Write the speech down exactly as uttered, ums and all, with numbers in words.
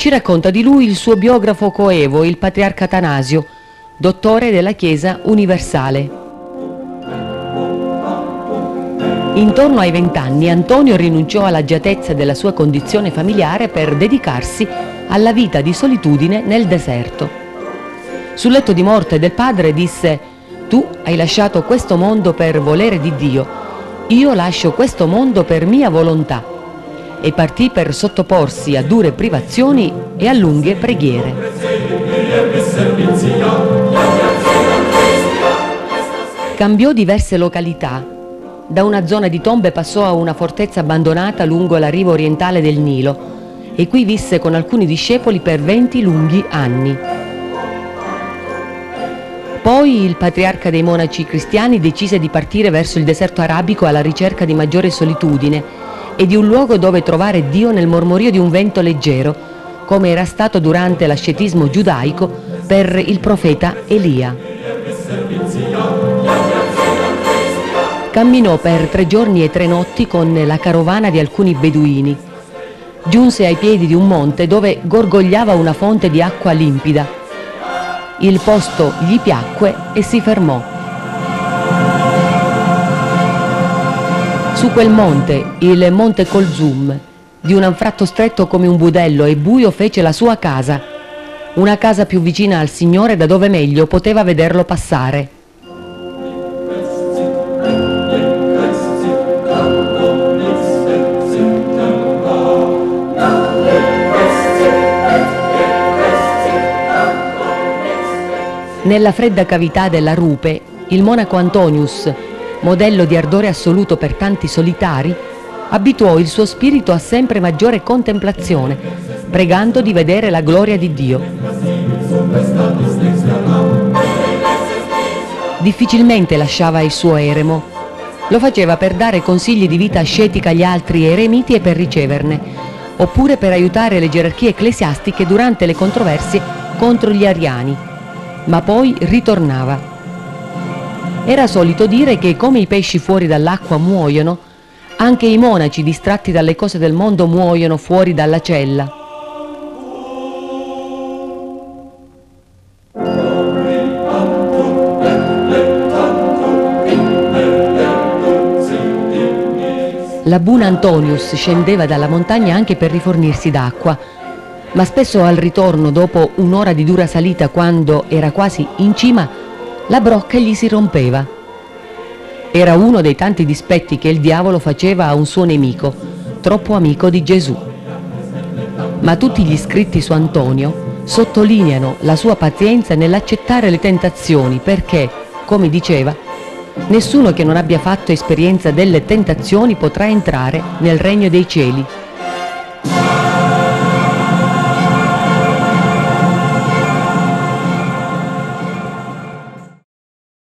ci racconta di lui il suo biografo coevo, il patriarca Atanasio, dottore della Chiesa universale. Intorno ai vent'anni Antonio rinunciò all'agiatezza della sua condizione familiare per dedicarsi alla vita di solitudine nel deserto. Sul letto di morte del padre disse: «Tu hai lasciato questo mondo per volere di Dio, io lascio questo mondo per mia volontà», e partì per sottoporsi a dure privazioni e a lunghe preghiere. Cambiò diverse località. Da una zona di tombe passò a una fortezza abbandonata lungo la riva orientale del Nilo e qui visse con alcuni discepoli per venti lunghi anni. Poi il patriarca dei monaci cristiani decise di partire verso il deserto arabico alla ricerca di maggiore solitudine e di un luogo dove trovare Dio nel mormorio di un vento leggero, come era stato durante l'ascetismo giudaico per il profeta Elia. Camminò per tre giorni e tre notti con la carovana di alcuni beduini. Giunse ai piedi di un monte dove gorgogliava una fonte di acqua limpida. Il posto gli piacque e si fermò. Su quel monte, il monte Colzum, di un anfratto stretto come un budello e buio, fece la sua casa, una casa più vicina al Signore da dove meglio poteva vederlo passare. Nella fredda cavità della rupe, il monaco Antonius, modello di ardore assoluto per tanti solitari, abituò il suo spirito a sempre maggiore contemplazione, pregando di vedere la gloria di Dio. Difficilmente lasciava il suo eremo. Lo faceva per dare consigli di vita ascetica agli altri eremiti e per riceverne, oppure per aiutare le gerarchie ecclesiastiche durante le controversie contro gli ariani. Ma poi ritornava. Era solito dire che come i pesci fuori dall'acqua muoiono, anche i monaci distratti dalle cose del mondo muoiono fuori dalla cella. L'abbun Antonius scendeva dalla montagna anche per rifornirsi d'acqua, ma spesso al ritorno, dopo un'ora di dura salita, quando era quasi in cima, la brocca gli si rompeva. Era uno dei tanti dispetti che il diavolo faceva a un suo nemico, troppo amico di Gesù. Ma tutti gli scritti su Antonio sottolineano la sua pazienza nell'accettare le tentazioni perché, come diceva, nessuno che non abbia fatto esperienza delle tentazioni potrà entrare nel regno dei cieli.